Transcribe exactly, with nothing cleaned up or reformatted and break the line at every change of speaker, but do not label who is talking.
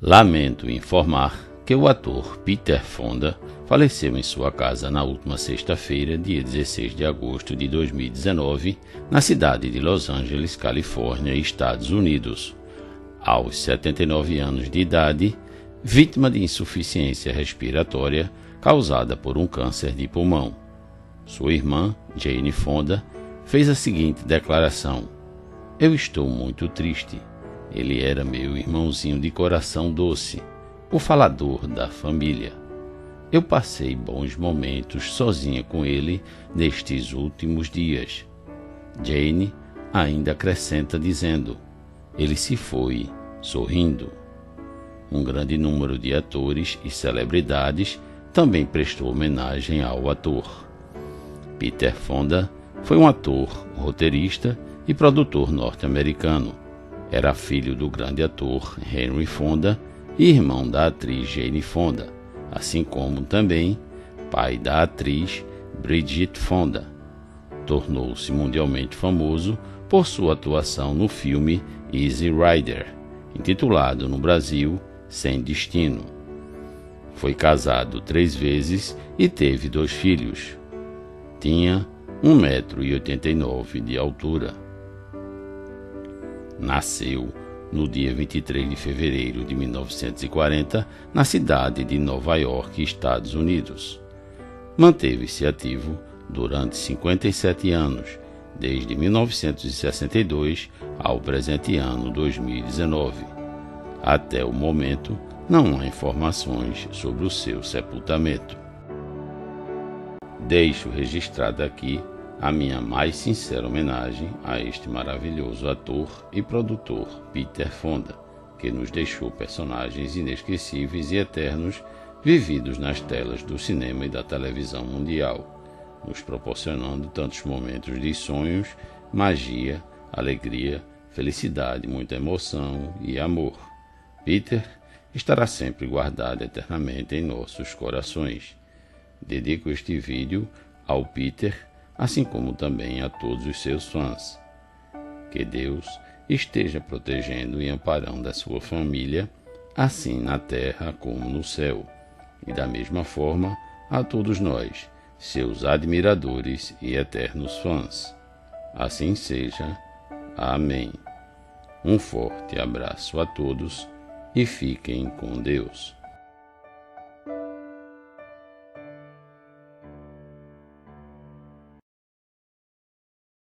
Lamento informar que o ator Peter Fonda faleceu em sua casa na última sexta-feira, dia dezesseis de agosto de dois mil e dezenove, na cidade de Los Angeles, Califórnia, Estados Unidos, aos setenta e nove anos de idade, vítima de insuficiência respiratória causada por um câncer de pulmão. Sua irmã, Jane Fonda, fez a seguinte declaração: "Eu estou muito triste. Ele era meu irmãozinho de coração doce, o falador da família. Eu passei bons momentos sozinha com ele nestes últimos dias." Jane ainda acrescenta dizendo: "Ele se foi sorrindo." Um grande número de atores e celebridades também prestou homenagem ao ator. Peter Fonda foi um ator, roteirista e produtor norte-americano. Era filho do grande ator Henry Fonda e irmão da atriz Jane Fonda, assim como também pai da atriz Bridget Fonda. Tornou-se mundialmente famoso por sua atuação no filme Easy Rider, intitulado no Brasil Sem Destino. Foi casado três vezes e teve dois filhos. Tinha um metro e oitenta e nove de altura. Nasceu no dia vinte e três de fevereiro de mil novecentos e quarenta, na cidade de Nova York, Estados Unidos. Manteve-se ativo durante cinquenta e sete anos, desde mil novecentos e sessenta e dois ao presente ano dois mil e dezenove. Até o momento, não há informações sobre o seu sepultamento. Deixo registrada aqui a minha mais sincera homenagem a este maravilhoso ator e produtor Peter Fonda, que nos deixou personagens inesquecíveis e eternos vividos nas telas do cinema e da televisão mundial, nos proporcionando tantos momentos de sonhos, magia, alegria, felicidade, muita emoção e amor. Peter estará sempre guardado eternamente em nossos corações. Dedico este vídeo ao Peter, assim como também a todos os seus fãs. Que Deus esteja protegendo e amparando a sua família, assim na terra como no céu, e da mesma forma a todos nós, seus admiradores e eternos fãs. Assim seja. Amém. Um forte abraço a todos e fiquem com Deus.